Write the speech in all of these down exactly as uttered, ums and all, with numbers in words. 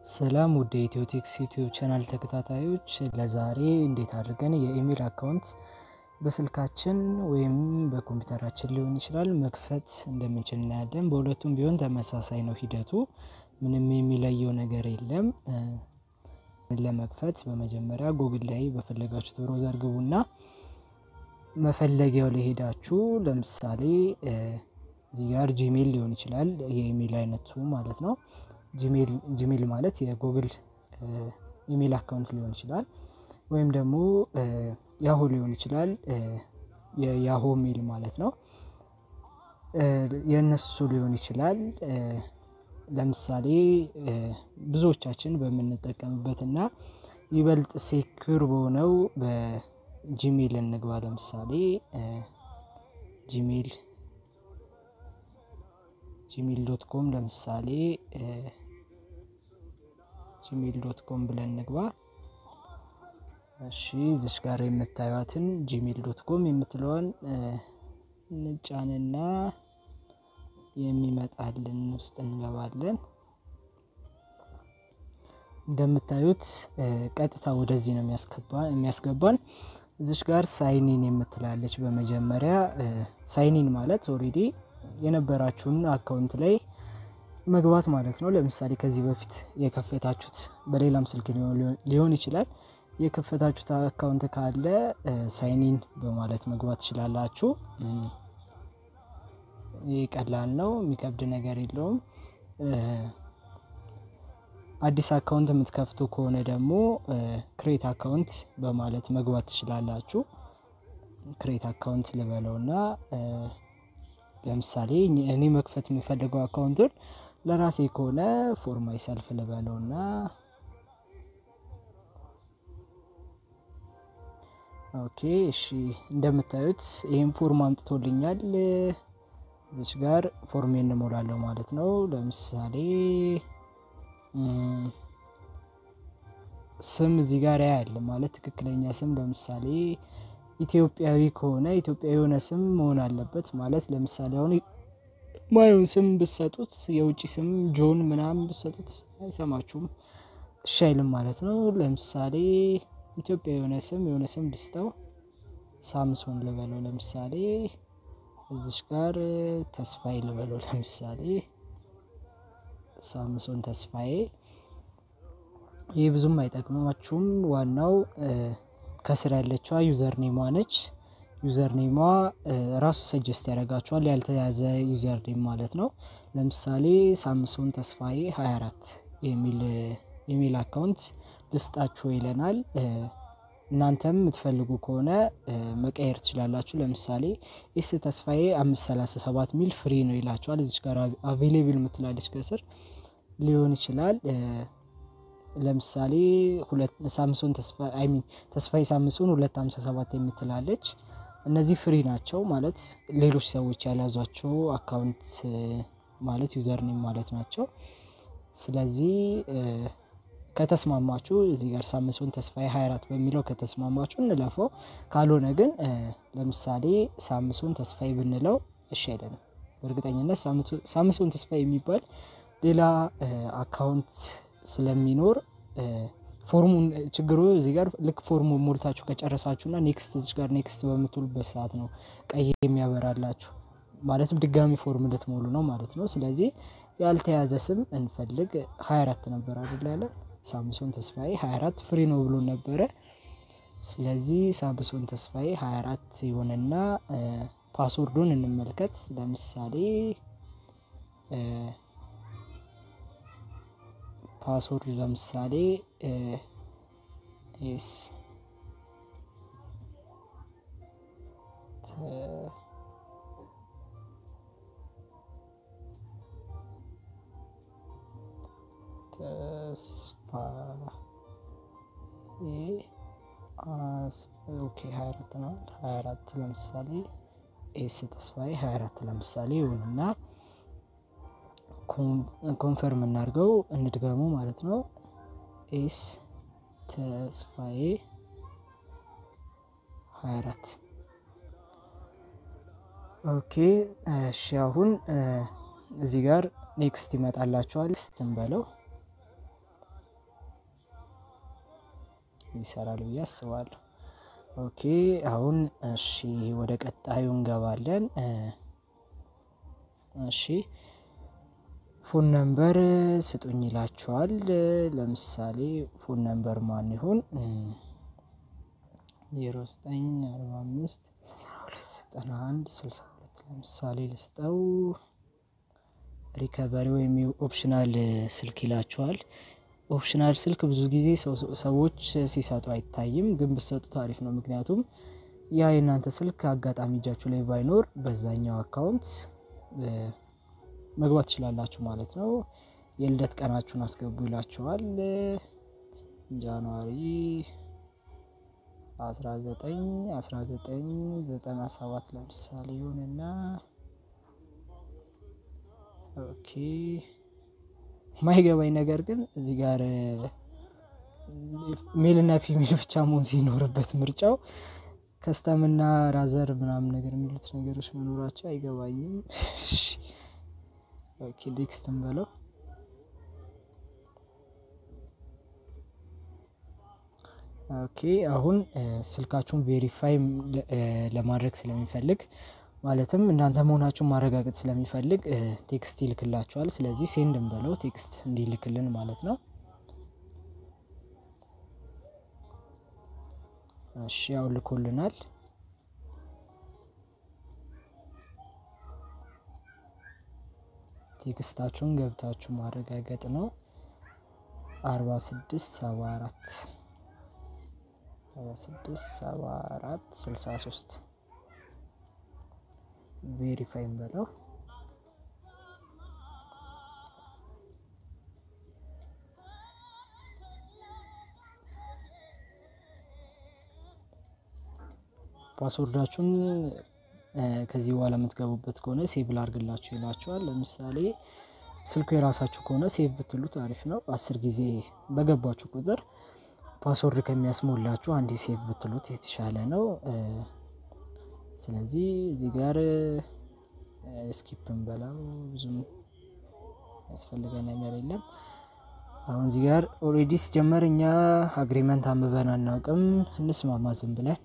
ሰላም ውድ የኢትዮቴክስ ዩቲዩብ ቻናል ተከታታዮች ለዛሬ እንዴት አድርገን የኢሜል አካውንት በስልካችን ወይም በኮምፒውተራችን ሊሆን ይችላል መክፈት እንደምንችል እናያለን። በሁለቱም ቢሆን ተመሳሳይ ነው ሂደቱ፣ ምንም የሚለየው ነገር የለም። ለመክፈት በመጀመሪያ ጉግል ላይ በፈለጋችሁት ብራውዘር ግቡና መፈለጊያው ላይ ሄዳችሁ ለምሳሌ እዚህ ጋር ጂሜል ሊሆን ይችላል የኢሜል አይነቱ ማለት ነው። ጂሜል ጂሜል ማለት የጉግል ኢሜል አካውንት ሊሆን ይችላል ወይም ደግሞ ያሁ ሊሆን ይችላል የያሁ ሜል ማለት ነው። የነሱ ሊሆን ይችላል። ለምሳሌ ብዙዎቻችን በመንጠቀምበትና ይበልጥ ሴኩር በሆነው በጂሜል እንግባ። ለምሳሌ ጂሜል ጂሜል ዶት ኮም ለምሳሌ ጂሜል ዶት ኮም ብለን እንግባ። እሺ እዚህ ጋር የምታዩትን ጂሜል ዶት ኮም የምትለውን እንጫንና የሚመጣልን ውስጥ እንገባለን። እንደምታዩት ቀጥታ ወደዚህ ነው የሚያስገባን የሚያስገባን እዚህ ጋር ሳይን ኢን የምትላለች በመጀመሪያ ሳይን ኢን ማለት ኦሬዲ የነበራችሁን አካውንት ላይ መግባት ማለት ነው። ለምሳሌ ከዚህ በፊት የከፈታችሁት በሌላም ስልክ ሊሆን ይችላል የከፈታችሁት አካውንት ካለ ሳይን ኢን በማለት መግባት ትችላላችሁ። ይቀላል ነው፣ የሚከብድ ነገር የለውም። አዲስ አካውንት የምትከፍቱ ከሆነ ደግሞ ክሬት አካውንት በማለት መግባት ትችላላችሁ። ክሬት አካውንት ልበለውና ለምሳሌ እኔ መክፈት የምፈልገው አካውንቱን ለራሴ ከሆነ ፎር ማይ ሰልፍ ልበለውና ኦኬ እሺ እንደምታዩት ይሄን ፎርም አምጥቶልኛል። እዚህ ጋር ፎርሜን እንሞላለሁ ማለት ነው። ለምሳሌ ስም እዚህ ጋር ያያል ማለት ትክክለኛ ስም ለምሳሌ ኢትዮጵያዊ ከሆነ ኢትዮጵያዊ የሆነ ስም መሆን አለበት ማለት ለምሳሌ አሁን ማየውን ስም ብትሰጡት የውጪ ስም ጆን ምናምን ብትሰጡት አይሰማችሁም፣ እሺ አይልም ማለት ነው። ለምሳሌ ኢትዮጵያ የሆነ ስም የሆነ ስም ልስጠው ሳምሶን ልበለው። ለምሳሌ እዚህ ጋር ተስፋዬ ልበለው። ለምሳሌ ሳምሶን ተስፋዬ። ይሄ ብዙም አይጠቅማችሁም። ዋናው ከስር ያለችው ዩዘር ኔሟ ነች። ዩዘር ኔሟ ራሱ ሰጀስት ያደርጋችኋል ያልተያዘ ዩዘር ኔም ማለት ነው። ለምሳሌ ሳምሶን ተስፋዬ ሃያ አራት የሚል ኢሜል አካውንት ልስጣችሁ ይለናል። እናንተም የምትፈልጉ ከሆነ መቀየር ትችላላችሁ። ለምሳሌ ኤስ ተስፋዬ አምስት ሰላሳ ሰባት ሚል ፍሪ ነው ይላችኋል። እዚህ ጋር አቬሌብል የምትላለች ከስር ሊሆን ይችላል። ለምሳሌ ሁለት ሳምሶን ተስፋ አይ ሚን ተስፋዬ ሳምሶን ሁለት መቶ ሃምሳ ሰባት የምትላለች። እነዚህ ፍሪ ናቸው ማለት ሌሎች ሰዎች ያላዟቸው አካውንት ማለት ዩዘር ኔም ማለት ናቸው። ስለዚህ ከተስማማችሁ እዚህ ጋር ሳምሶን ተስፋዬ ሃያ አራት በሚለው ከተስማማችሁ እንለፈው። ካልሆነ ግን ለምሳሌ ሳምሶን ተስፋዬ ብንለው እሺ አይደለም። በእርግጠኝነት ሳምሶን ተስፋዬ የሚባል ሌላ አካውንት ስለሚኖር ፎርሙን ችግሩ እዚህ ጋር ልክ ፎርሙን ሞልታችሁ ከጨረሳችሁና ኔክስት እዚህ ጋር ኔክስት በምትሉበት ሰዓት ነው ቀይ የሚያበራላችሁ ማለትም ድጋሚ ፎርም ልትሞሉ ነው ማለት ነው። ስለዚህ ያልተያዘ ስም እንፈልግ። ሃያ አራት ነበር አይደል ያለ ሳምሶን ተስፋዬ ሃያ አራት ፍሪ ነው ብሎ ነበር። ስለዚህ ሳምሶን ተስፋዬ ሃያ አራት ይሆንና ፓስወርዱን እንመልከት። ለምሳሌ ፓስወርድ ለምሳሌ ኤስ ተስፋ አስ ኦኬ ሃያ አራት ነው። ሃያ አራት ለምሳሌ ኤስ ተስፋዬ ሃያ አራት ለምሳሌ ይሆንና ኮንፈርም እናድርገው እንድገሙ ማለት ነው። ኤስ ተስፋዬ ሃያ አራት ኦኬ እሺ አሁን እዚህ ጋር ኔክስት ይመጣላችኋል። ስትንበለው ይሰራል ብዬ አስባለሁ። ኦኬ አሁን እሺ ወደ ቀጣዩ እንገባለን። እሺ ፎን ነምበር ስጡኝ ይላችኋል። ለምሳሌ ፎን ነምበር ማን ይሁን? ዜሮ ዘጠኝ አርባ አምስት ዘጠና አንድ ስልሳ ሁለት ለምሳሌ ልስጠው። ሪከቨሪ ወይም ኦፕሽናል ስልክ ይላችኋል። ኦፕሽናል ስልክ ብዙ ጊዜ ሰዎች ሲሰጡ አይታይም፣ ግን ብትሰጡት አሪፍ ነው። ምክንያቱም ያ የእናንተ ስልክ አጋጣሚ እጃችሁ ላይ ባይኖር በዛኛው አካውንት መግባት ትችላላችሁ ማለት ነው። የልደት ቀናችሁን አስገቡ ይላችኋል። ጃንዋሪ አስራ ዘጠኝ አስራ ዘጠኝ ዘጠና ሰባት ለምሳሌ ይሁንና ኦኬ ማይገባኝ ነገር ግን እዚህ ጋር ሜል እና ፊሜል ብቻ መሆን ሲኖርበት ምርጫው ከስተም እና ራዘር ምናምን ነገር የሚሉት ነገሮች መኖራቸው አይገባኝም። ኦኬ ኔክስትን በለው። ኦኬ አሁን ስልካችሁን ቬሪፋይ ለማድረግ ስለሚፈልግ ማለትም እናንተ መሆናችሁን ማረጋገጥ ስለሚፈልግ ቴክስት ይልክላችኋል። ስለዚህ ሴንድ እንበለው ቴክስት እንዲልክልን ማለት ነው። እሺ ያው ልኮልናል። ቴክስታችሁን ገብታችሁ ማረጋገጥ ነው። አርባ ስድስት ሰባ አራት አርባ ስድስት ሰባ አራት ስልሳ ሶስት ቬሪፋይ እንበለው። ፓስወርዳችሁን ከዚህ በኋላ የምትገቡበት ከሆነ ሴቭ ላድርግላችሁ ይላችኋል። ለምሳሌ ስልኩ የራሳችሁ ከሆነ ሴቭ ብትሉት አሪፍ ነው። አስር ጊዜ በገባችሁ ቁጥር ፓስወርድ ከሚያስሞላችሁ አንዴ ሴቭ ብትሉት የተሻለ ነው። ስለዚህ እዚህ ጋር ስኪፕ እንበላው፣ ብዙም ያስፈልገን ነገር የለም። አሁን እዚህ ጋር ኦሬዲ ሲጀመር እኛ አግሪመንት አንብበን አናውቅም፣ እንስማማ ዝም ብለን።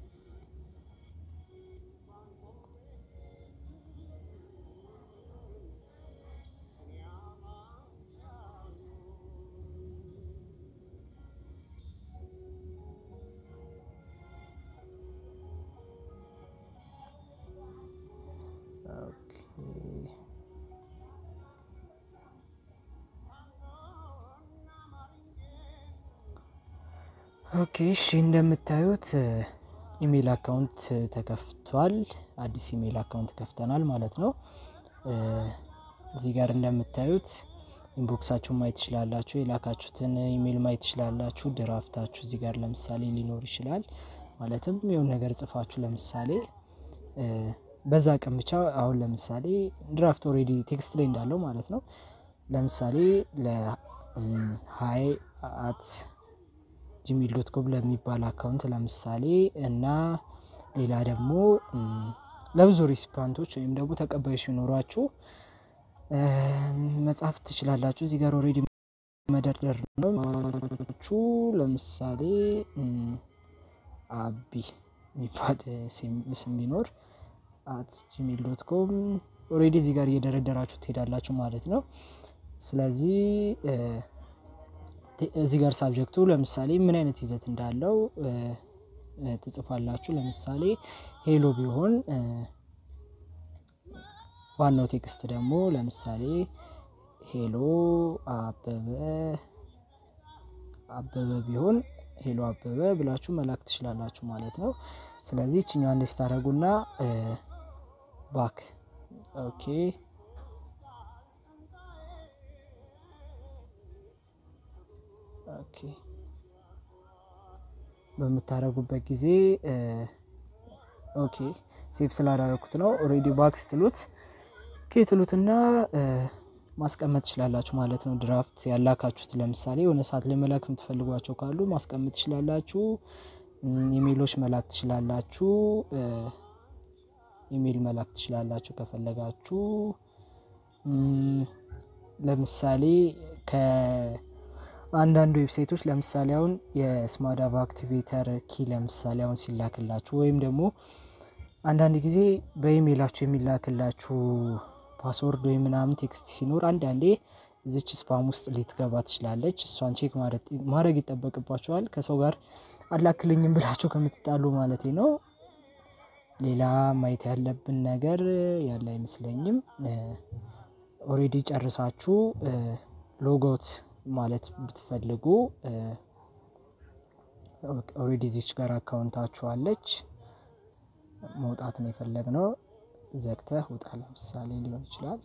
ኦኬ እሺ እንደምታዩት ኢሜል አካውንት ተከፍቷል። አዲስ ኢሜል አካውንት ከፍተናል ማለት ነው። እዚህ ጋር እንደምታዩት ኢንቦክሳችሁን ማየት ትችላላችሁ፣ የላካችሁትን ኢሜል ማየት ትችላላችሁ። ድራፍታችሁ እዚህ ጋር ለምሳሌ ሊኖር ይችላል። ማለትም የሆነ ነገር ጽፋችሁ ለምሳሌ በዛ ቀን ብቻ አሁን ለምሳሌ ድራፍት ኦሬዲ ቴክስት ላይ እንዳለው ማለት ነው። ለምሳሌ ለሃይ አት ጂሜል ዶት ኮም ለሚባል አካውንት ለምሳሌ እና ሌላ ደግሞ ለብዙ ሪስፖንሶች ወይም ደግሞ ተቀባዮች ሲኖራችሁ መጻፍ ትችላላችሁ። እዚህ ጋር ኦሬዲ መደርደር ነው። ለምሳሌ አቢ የሚባል ስም ቢኖር አት ጂሜል ዶት ኮም ኦሬዲ እዚህ ጋር እየደረደራችሁ ትሄዳላችሁ ማለት ነው። ስለዚህ እዚህ ጋር ሳብጀክቱ ለምሳሌ ምን አይነት ይዘት እንዳለው ትጽፋላችሁ። ለምሳሌ ሄሎ ቢሆን ዋናው ቴክስት ደግሞ ለምሳሌ ሄሎ አበበ አበበ ቢሆን ሄሎ አበበ ብላችሁ መላክ ትችላላችሁ ማለት ነው። ስለዚህ እቺኛው አንዴ ስታረጉና ባክ ኦኬ ኦኬ በመታረጉበት ጊዜ ኦኬ ሴቭ ስላደረኩት ነው። ኦሬዲ ባክስ ትሉት ከትሉትና ማስቀመጥ ትችላላችሁ ማለት ነው። ድራፍት ያላካችሁት ለምሳሌ የሆነ ሰዓት ላይ መላክ የምትፈልጓቸው ካሉ ማስቀመጥ ትችላላችሁ። ኢሜሎች መላክ ትችላላችሁ። ኢሜል መላክ ትችላላችሁ ከፈለጋችሁ። ለምሳሌ ከ አንዳንድ ዌብሳይቶች ለምሳሌ አሁን የስማዳቭ አክቲቬተር ኪ ለምሳሌ አሁን ሲላክላችሁ ወይም ደግሞ አንዳንድ ጊዜ በኢሜይላችሁ የሚላክላችሁ ፓስወርድ ወይ ምናምን ቴክስት ሲኖር አንዳንዴ እዚች ስፓም ውስጥ ልትገባ ትችላለች እሷን ቼክ ማድረግ ይጠበቅባችኋል ከሰው ጋር አላክልኝም ብላችሁ ከምትጣሉ ማለቴ ነው ሌላ ማየት ያለብን ነገር ያለ አይመስለኝም ኦሬዲ ጨርሳችሁ ሎጎት ማለት ብትፈልጉ ኦሬዲ እዚች ጋር አካውንታችሁ አለች መውጣት ነው የፈለግነው ዘግተህ ውጣ ለምሳሌ ሊሆን ይችላል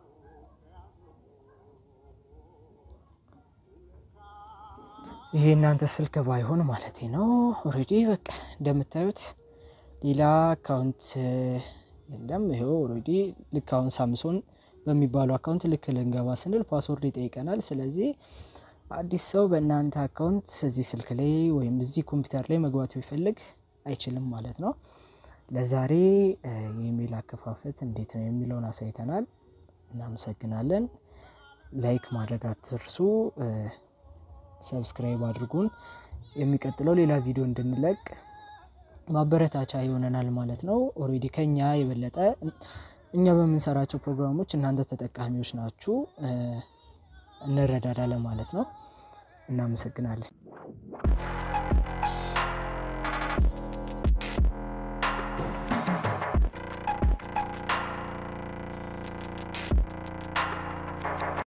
ይሄ እናንተ ስልክ ባይሆን ማለቴ ነው ኦሬዲ በቃ እንደምታዩት ሌላ አካውንት የለም ይሄው ኦሬዲ ልክ አሁን ሳምሶን በሚባለው አካውንት ልክ ልንገባ ስንል ፓስወርድ ይጠይቀናል ስለዚህ አዲስ ሰው በእናንተ አካውንት እዚህ ስልክ ላይ ወይም እዚህ ኮምፒውተር ላይ መግባት ቢፈልግ አይችልም ማለት ነው ለዛሬ የኢሜል አከፋፈት እንዴት ነው የሚለውን አሳይተናል እናመሰግናለን ላይክ ማድረግ አትርሱ ሰብስክራይብ አድርጉን የሚቀጥለው ሌላ ቪዲዮ እንድንለቅ ማበረታቻ ይሆነናል ማለት ነው ኦሬዲ ከኛ የበለጠ እኛ በመንሰራቸው ፕሮግራሞች እናንተ ተጠቃሚዎች ናችሁ እንረዳዳለን ማለት ነው እናመሰግናለን